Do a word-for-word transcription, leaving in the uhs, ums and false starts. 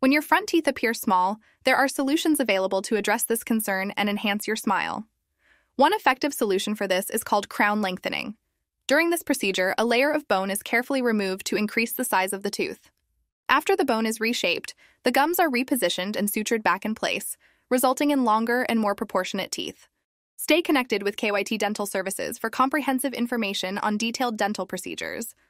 When your front teeth appear small, there are solutions available to address this concern and enhance your smile. One effective solution for this is called crown lengthening. During this procedure, a layer of bone is carefully removed to increase the size of the tooth. After the bone is reshaped, the gums are repositioned and sutured back in place, resulting in longer and more proportionate teeth. Stay connected with K Y T Dental Services for comprehensive information on detailed dental procedures.